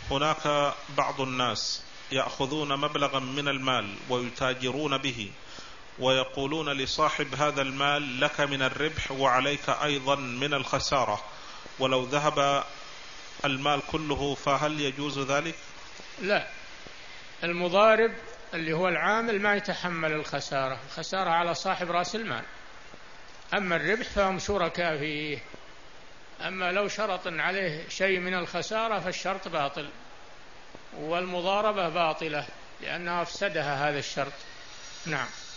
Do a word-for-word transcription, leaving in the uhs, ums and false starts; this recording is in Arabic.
هناك بعض الناس يأخذون مبلغا من المال ويتاجرون به، ويقولون لصاحب هذا المال لك من الربح وعليك أيضا من الخسارة، ولو ذهب المال كله فهل يجوز ذلك؟ لا، المضارب اللي هو العامل ما يتحمل الخسارة، الخسارة على صاحب رأس المال، أما الربح فهم شركاء فيه. أما لو شرط عليه شيء من الخسارة فالشرط باطل، والمضاربة باطلة لأنها أفسدها هذا الشرط. نعم.